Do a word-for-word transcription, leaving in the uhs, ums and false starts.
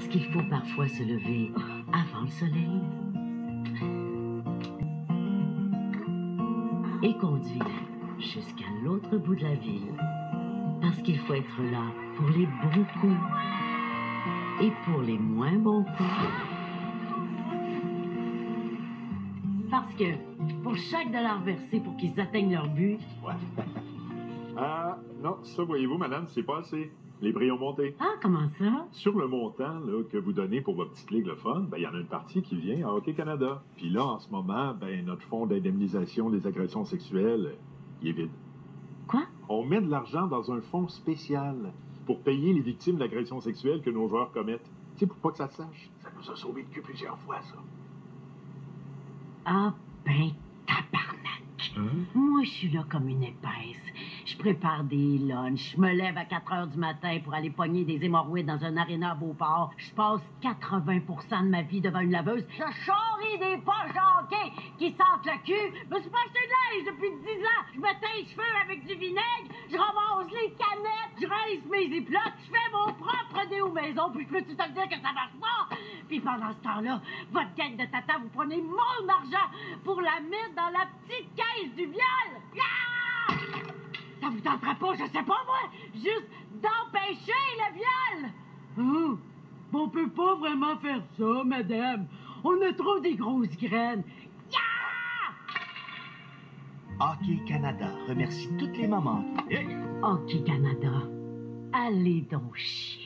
Parce qu'il faut parfois se lever avant le soleil et conduire jusqu'à l'autre bout de la ville. Parce qu'il faut être là pour les bons coups et pour les moins bons coups. Parce que pour chaque dollar versé pour qu'ils atteignent leur but... Ouais. Ah, non, ça, voyez-vous, madame, c'est pas assez. Les prix ont monté. Ah, comment ça? Sur le montant là, que vous donnez pour votre petite ligue le fun, ben, il y en a une partie qui vient à Hockey Canada. Puis là, en ce moment, ben, notre fonds d'indemnisation des agressions sexuelles, il est vide. Quoi? On met de l'argent dans un fonds spécial pour payer les victimes d'agressions sexuelles que nos joueurs commettent. Tu sais, pour pas que ça se sache. Ça nous a sauvé le cul plusieurs fois, ça. Ah, ben, tabarnak. Hein? Moi, je suis là comme une épaisse. Je prépare des lunchs. Je me lève à quatre heures du matin pour aller pogner des hémorroïdes dans un aréna à Beauport. Je passe quatre-vingts pour cent de ma vie devant une laveuse. Je charrie des poches à hockey qui sentent le cul. Je me suis pas acheté de linge depuis dix ans. Je me teins les cheveux avec du vinaigre. Je ramasse les canettes. Je rince mes éplotes. Je fais mon propre déo maison. Puis je peux-tu te dire que ça marche pas? Puis pendant ce temps-là, votre gang de tata, vous prenez mon argent pour la mettre dans la petite caisse du viol. Ah! Ça vous tentera pas, je sais pas moi, juste d'empêcher le viol. Oh, on peut pas vraiment faire ça, madame. On a trop des grosses graines. Yeah! Hockey Canada remercie toutes les mamans. Hockey Canada, allez donc chier.